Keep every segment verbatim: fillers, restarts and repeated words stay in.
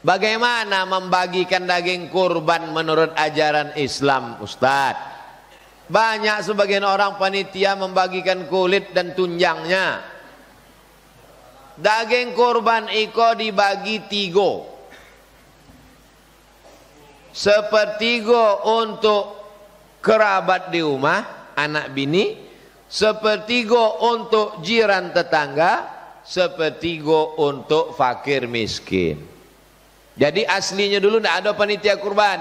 Bagaimana membagikan daging kurban menurut ajaran Islam, Ustadz? Banyak sebagian orang panitia membagikan kulit dan tunjangnya. Daging kurban iko dibagi tiga. Sepertiga untuk kerabat di rumah, anak bini. Sepertiga untuk jiran tetangga. Sepertiga untuk fakir miskin. Jadi aslinya dulu tidak ada panitia kurban.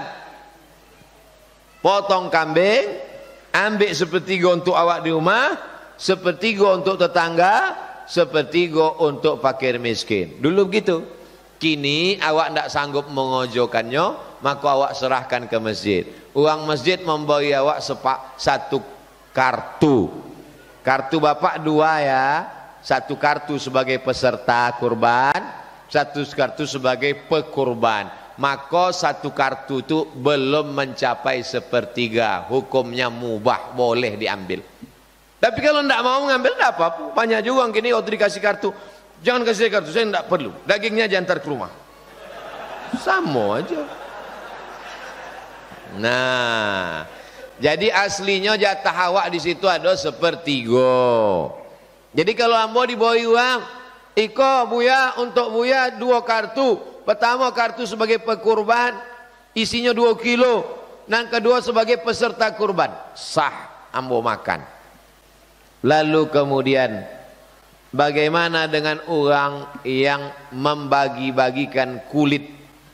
Potong kambing, ambil sepertiga untuk awak di rumah, sepertiga untuk tetangga, sepertiga untuk fakir miskin. Dulu begitu. Kini awak tidak sanggup mengojokannya, maka awak serahkan ke masjid. Uang masjid memberi awak sepak satu kartu. Kartu bapak dua ya. Satu kartu sebagai peserta kurban, satu kartu sebagai pekurban. Maka satu kartu itu belum mencapai sepertiga. Hukumnya mubah, boleh diambil. Tapi kalau tidak mau mengambil, tidak apa-apa. Banyak juga kini waktu dikasih kartu, jangan kasih kartu, saya tidak perlu. Dagingnya jantar ke rumah. Sama aja. Nah, jadi aslinya jatah awak di situ ada sepertiga. Jadi kalau ambo diberi uang, iko buya untuk buya dua kartu. Pertama kartu sebagai pekurban, isinya dua kilo. Dan kedua sebagai peserta kurban, sah ambo makan. Lalu kemudian bagaimana dengan orang yang membagi-bagikan kulit?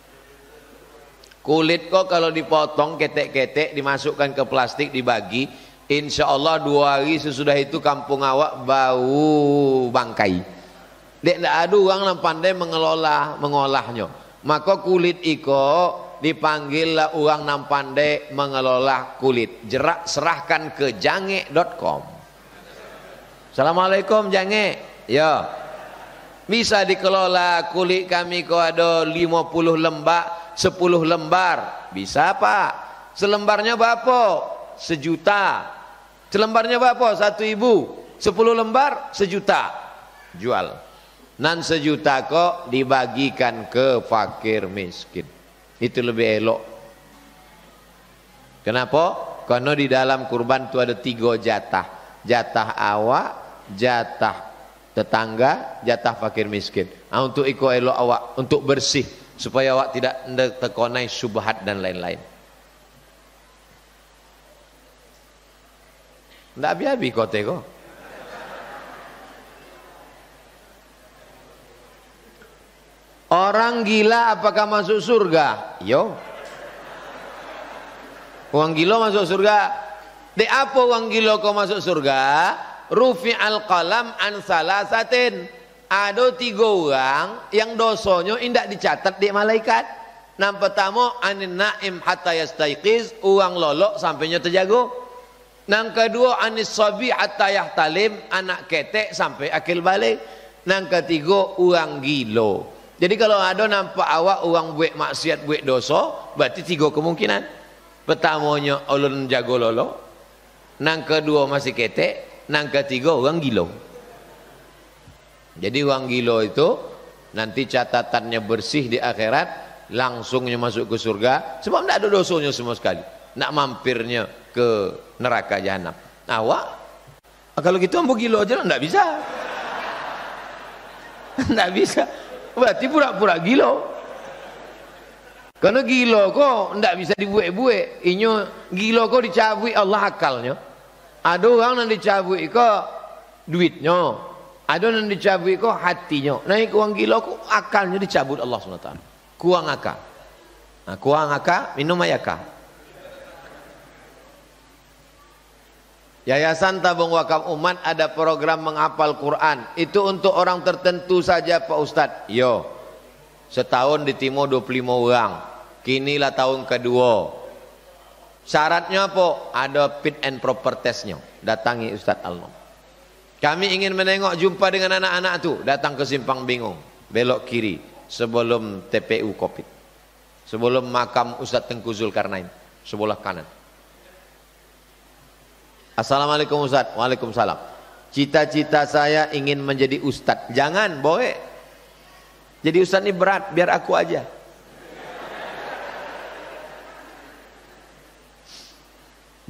Kulit kok kalau dipotong ketek-ketek, dimasukkan ke plastik, dibagi, insya Allah dua hari sesudah itu kampung awak bau bangkai. Dek tidak ada orang yang pandai mengelola, mengolahnya. Maka kulit iko dipanggillah orang yang pandai mengelola kulit. Jerak serahkan ke jange dot com. Assalamualaikum jange. Ya. Bisa dikelola kulit kami kok ada lima puluh lembar, sepuluh lembar. Bisa Pak. Selembarnya berapa? Sejuta. Selembarnya berapa? Satu ibu. Sepuluh lembar sejuta. Jual. Nan sejuta kok dibagikan ke fakir miskin. Itu lebih elok. Kenapa? Karena di dalam kurban itu ada tiga jatah. Jatah awak, jatah tetangga, jatah fakir miskin. Nah, untuk iko elok awak, untuk bersih supaya awak tidak terkonai syubhat dan lain-lain. Tidak habis-habis kote kok. Orang gila apakah masuk surga? Yo. Orang gila masuk surga. De apa orang gila kau masuk surga? Rufi al qalam an salasatin. Ada tiga orang yang dosonya tidak dicatat di malaikat. Yang pertama anin naim hatta yastaiqiz, orang lolok sampainya terjaga. Yang kedua anis sabi hatta yahtalim, anak ketek sampai akil balik. Yang ketiga orang gila. Jadi kalau ada nampak awak orang buat maksiat, buat dosa, berarti tiga kemungkinan. Pertamanya ulun jago lolo, nang kedua masih ketek, nang ketiga orang gila. Jadi orang gila itu nanti catatannya bersih di akhirat, langsungnya masuk ke surga, sebab tidak ada dosanya sama sekali. Nak mampirnya ke neraka jahanam. Awak, kalau gitu ambo gila aja tidak bisa. Tidak bisa. Berarti pura-pura gila. Karena gila kok tidak bisa dibuat-buat. Inyo gila kok dicabut Allah akalnya. Ada orang yang dicabut kok duitnya. Ada yang dicabut kok hatinya. Nah orang gila kok akalnya dicabut Allah subhanahu wa taala. Kurang akal. Nah, kurang akal minum ayaka. Yayasan Tabung Wakaf Umat ada program menghafal Quran. Itu untuk orang tertentu saja Pak Ustadz. Yo, setahun di Timur dua puluh lima orang. Kinilah tahun kedua. Syaratnya apa? Ada fit and proper testnya. Datangi Ustadz Alnom. Kami ingin menengok jumpa dengan anak-anak itu. Datang ke Simpang Bingung, belok kiri sebelum T P U Covid, sebelum makam Ustadz Tengku Zulkarnain, sebelah kanan. Assalamualaikum Ustadz. Waalaikumsalam. Cita-cita saya ingin menjadi Ustadz. Jangan, boleh. Jadi Ustadz ini berat, biar aku aja.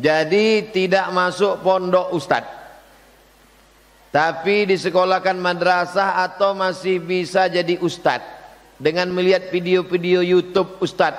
Jadi tidak masuk pondok ustad, tapi disekolahkan madrasah atau masih bisa jadi ustad dengan melihat video-video YouTube ustad.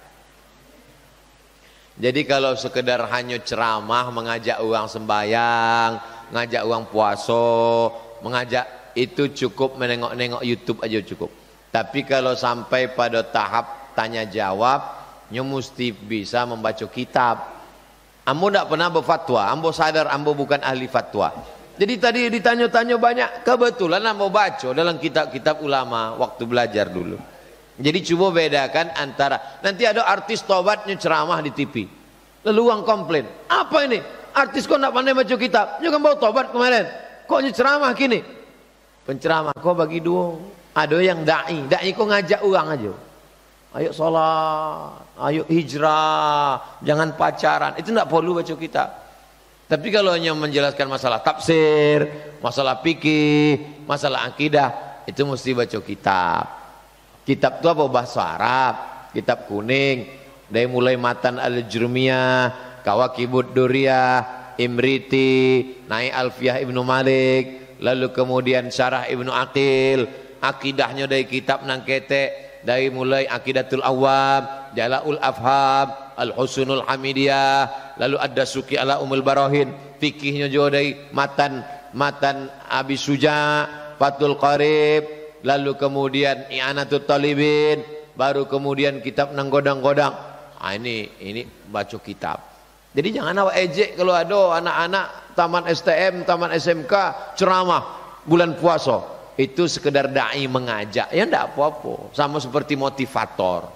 Jadi kalau sekedar hanya ceramah, mengajak orang sembahyang, ngajak orang puasa, mengajak, itu cukup menengok-nengok YouTube aja cukup. Tapi kalau sampai pada tahap tanya jawab, nyo mesti bisa membaca kitab. Ambo tidak pernah berfatwa, ambo sadar ambo bukan ahli fatwa. Jadi tadi ditanya-tanya banyak, kebetulan ambo baca dalam kitab-kitab ulama waktu belajar dulu. Jadi coba bedakan antara, nanti ada artis tobatnya ceramah di T V, lalu orang komplain, apa ini? Artis kok tidak pandai baca kitab? Nyo kan bawa tobat kemarin, kok nyo ceramah kini? Penceramah kok bagi dua, ada yang da'i, da'i kok ngajak orang aja. Ayo sholat, ayo hijrah, jangan pacaran. Itu tidak perlu baca kitab. Tapi kalau hanya menjelaskan masalah tafsir, masalah fikih, masalah akidah, itu mesti baca kitab. Kitab itu apa? Bahasa Arab, kitab kuning. Dari mulai Matan al-Jurmiyah, Kawakibud Duriyah, Imriti, Naik Alfiyah Ibnu Malik, lalu kemudian Syarah Ibnu Aqil, akidahnya dari kitab nangkete. Dari mulai Aqidatul Awwam, Jala'ul Afham, Al-Husunul Hamidiyah, lalu Ad-Dasuki ala Umul Barahin, fikihnya juga dari matan matan Abi Suja, Fathul Qarib, lalu kemudian I'anatul Talibin, baru kemudian kitab nanggodang-godang. Ah, ini ini baca kitab. Jadi jangan awak ejek kalau ada anak-anak taman S T M, taman S M K ceramah bulan puasa. Itu sekedar da'i mengajak, ya enggak apa-apa, sama seperti motivator.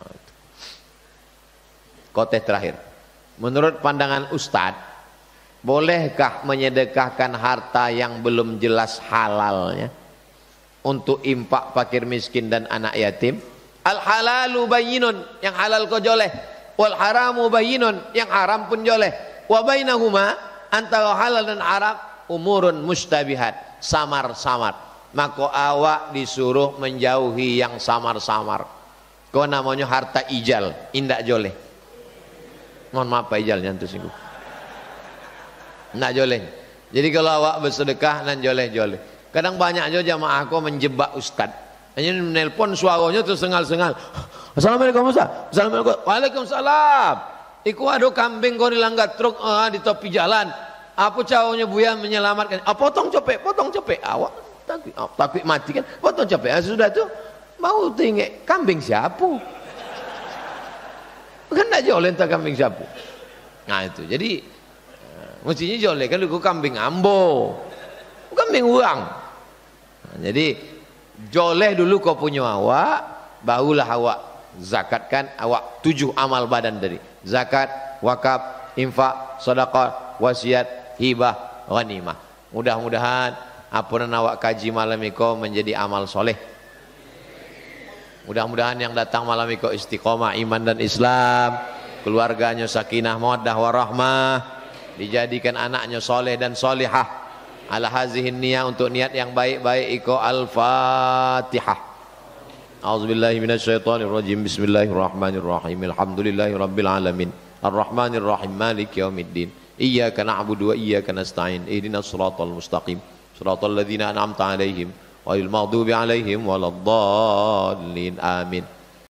Khotbah terakhir, menurut pandangan Ustadz, bolehkah menyedekahkan harta yang belum jelas halalnya untuk impak fakir miskin dan anak yatim? Al halalu bayyinun, yang halal kau joleh, wal haramu bayyinun, yang haram pun joleh, wa bainahuma, antara halal dan haram umurun mustabihat, samar-samar. Maka awak disuruh menjauhi yang samar-samar. Kau namanya harta ijal, indak joleh. Mohon maaf Pak Ijal nyantu singgung. Indak joleh. Jadi kalau awak bersedekah nan joleh-joleh. Kadang banyak aja jamaah aku menjebak ustad. Hanya menelpon suaranya terus sengal-sengal. Assalamualaikum Ustaz. Assalamualaikum. Waalaikumsalam. Iku ada kambing kau dilanggar truk uh, di topi jalan. Apa caranya buya menyelamatkan? Ah, potong copek, potong copek. Awak takut, oh, takut mati kan, potong capek. Ah, sudah tuh mau tinggal kambing siapa? Kan tidak joleh entah kambing siapa. Nah itu jadi uh, mestinya joleh kan lu kambing ambo, kambing uang. Nah, jadi joleh dulu kau punya awak, barulah awak zakatkan awak tujuh amal badan dari zakat, wakaf, infak, sedekah, wasiat, hibah, ghanimah. Mudah-mudahan apa yang awak kaji malam iko menjadi amal soleh. Mudah-mudahan yang datang malam iko istiqomah iman dan Islam, keluarganya sakinah mawaddah warahmah, dijadikan anaknya soleh dan solihah. Ala hazihin niyah, untuk niat yang baik-baik iko al-fatihah. A'udzubillahi minasyaitonirrajim. Bismillahirrahmanirrahim. Alhamdulillahi rabbil alamin. Ar-Rahmanirrahim. Maliki yaumiddin. Iyyaka na'budu wa iyyaka nasta'in. Ihdinas siratal mustaqim. Siratal ladzina an'amta 'alaihim ghairil maghdubi 'alaihim waladdallin. Amin.